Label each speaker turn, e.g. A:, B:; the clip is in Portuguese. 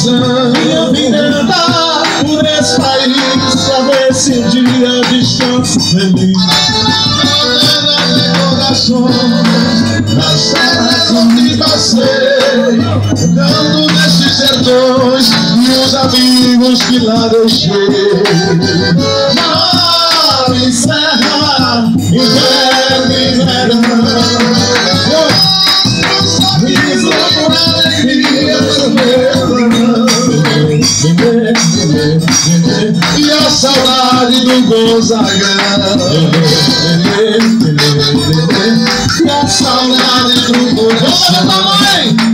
A: coração. Eu vim tentar por esse país pra ver se um dia descanso feliz. Nas terras onde passei, andando nesses sertões e os amigos que lá deixei. Mar e serra, inverno e verão, riso com alegria no meu e a saudade do Gonzagão. E a saudade do coração.